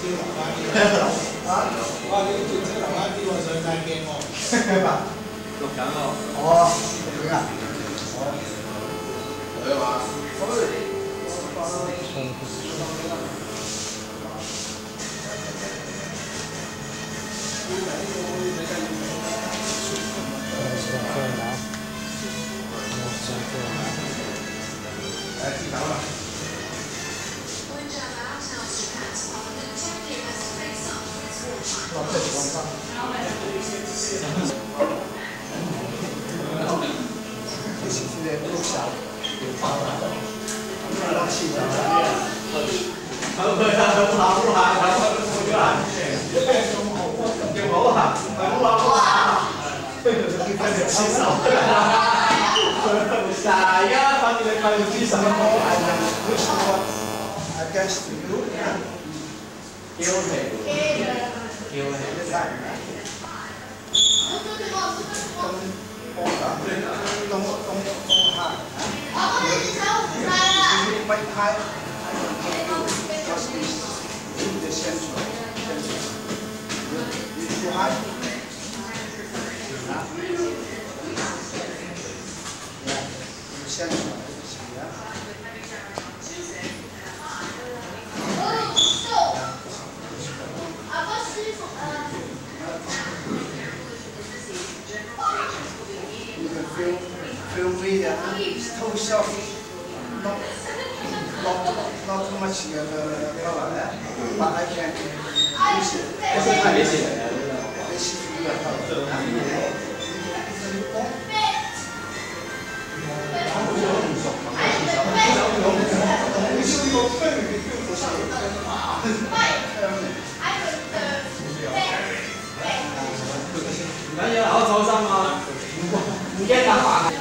啊！哇！你轉車樓下啲喎，上晒鏡喎。錄緊喎。哦，錄緊啊！哦。佢話。知道啦。这是光现在不小，有包了，拉气的。好，佢啊，好下，好下，好咗啦。叫好啊，好啊。Chi Sau。Saya panggil kalian Chi Sau. Which one against you? Kill him. Kill him. 東下。ไม่พาย just in the central. You hide. Yeah, the central. Feel me, it's too soft, not too much color, but I can use it. Bây giờ ở sâu xong rồi,唔驚打橫。